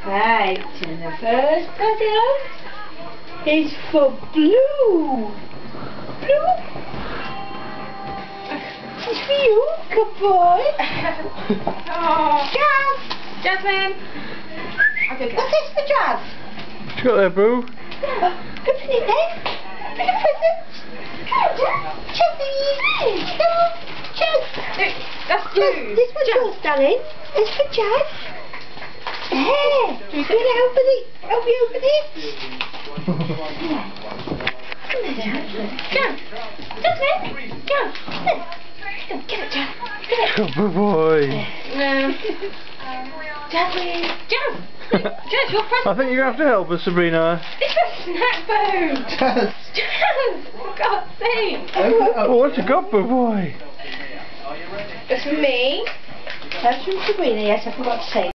Right, and the first present is for Blue. Blue? It's for you, good boy. Oh, Jazz! Jasmine! Okay, What's this for Jazz? What you got there, Boo? Open it then. Open the presents. Jazzy! Jazz! That's Blue. This one's yours, darling. It's for Jazz. Yeah. Do you want to open it? Help me open it? Come here, Jazz. Jasmine. Jazz. Get it, Jazz. Get it. Good boy. Jasmine. Jazz, your present. I think you're going to have to help us, Sabrina. It's a snack phone. Jazz. Jazz, for God's sake. Oh, what you got, Boo boy? It's for me. That's from Sabrina, yes, I forgot to say.